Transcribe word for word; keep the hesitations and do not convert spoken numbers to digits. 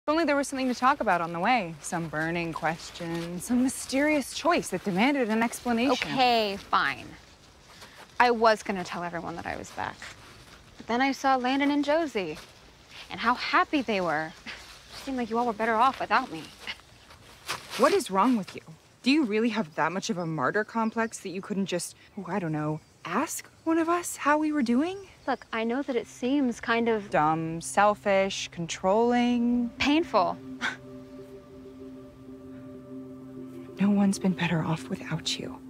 If only there was something to talk about on the way. Some burning question, some mysterious choice that demanded an explanation. Okay, fine. I was gonna tell everyone that I was back. But then I saw Landon and Josie, and how happy they were. It seemed like you all were better off without me. What is wrong with you? Do you really have that much of a martyr complex that you couldn't just, oh, I don't know, ask one of us how we were doing? Look, I know that it seems kind of Dumb, selfish, controlling. painful. No one's been better off without you.